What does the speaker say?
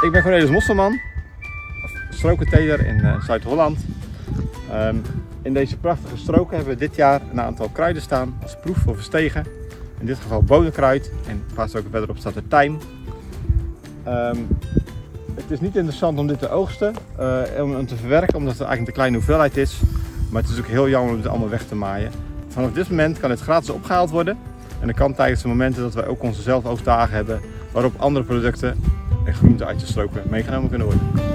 Ik ben Cornelis Mosselman, strokenteler in Zuid-Holland. In deze prachtige stroken hebben we dit jaar een aantal kruiden staan als proef voor verstegen. In dit geval bonenkruid en plaats ook verderop staat er tijm. Het is niet interessant om dit te oogsten, om te verwerken, omdat het eigenlijk een kleine hoeveelheid is. Maar het is ook heel jammer om dit allemaal weg te maaien. Vanaf dit moment kan het gratis opgehaald worden. En dat kan tijdens de momenten dat wij ook onze zelfoogstdagen hebben, waarop andere producten en groenten uit de stroken meegenomen kunnen worden.